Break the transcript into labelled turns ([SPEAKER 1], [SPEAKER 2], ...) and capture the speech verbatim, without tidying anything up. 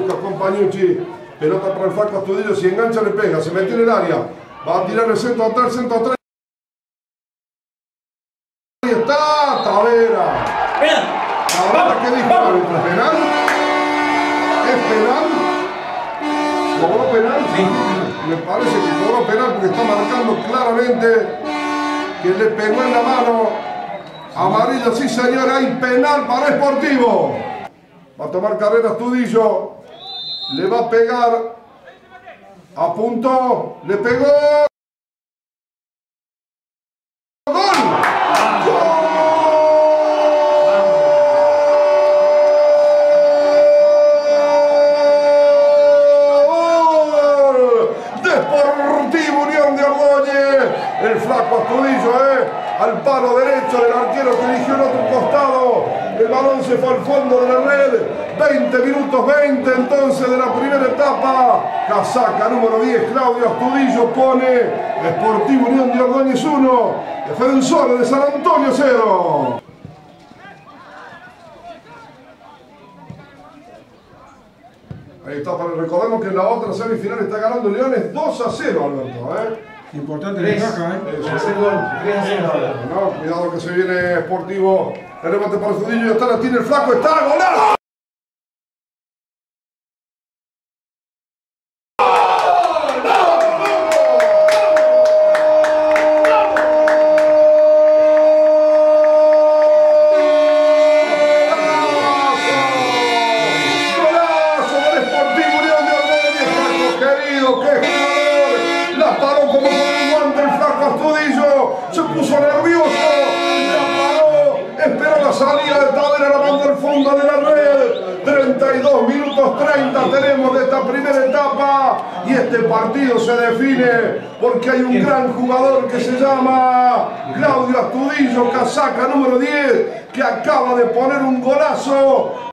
[SPEAKER 1] busca Compañucci. Pelota para el Flaco Astudillo. Si engancha, le pega. Se metió en el área. Va a tirar el centro atrás, centro atrás. Ahí está. Tavera. Tavera, ¿qué dijo el árbitro? ¿Penal? ¿Es penal? ¿Cobró penal? Sí. Me parece que cobró penal porque está marcando claramente que le pegó en la mano. Amarilla, sí señor, hay penal para Sportivo. Va a tomar carrera Astudillo. Le va a pegar. Apuntó. Le pegó. Deportivo Unión de Ordóñez, el Flaco Astudillo, eh, al palo derecho del arquero que eligió en otro costado, el balón se fue al fondo de la red, veinte minutos veinte entonces de la primera etapa, casaca número diez, Claudio Astudillo pone Deportivo Unión de Ordóñez uno, Defensores de San Antonio cero. Ahí está, pero recordemos que en la otra semifinal está ganando Leones dos a cero, Alberto. ¿eh?
[SPEAKER 2] Importante la caja, ¿eh?
[SPEAKER 1] tres a cero. No, cuidado que se viene Sportivo. El remate para Astudillo, ya está, la tiene el Flaco, está, golazo. Se puso nervioso, la paró, esperó la salida de Tavera, la mandó al fondo de la red. treinta y dos minutos treinta tenemos de esta primera etapa y este partido se define porque hay un gran jugador que se llama Claudio Astudillo, casaca número diez, que acaba de poner un golazo.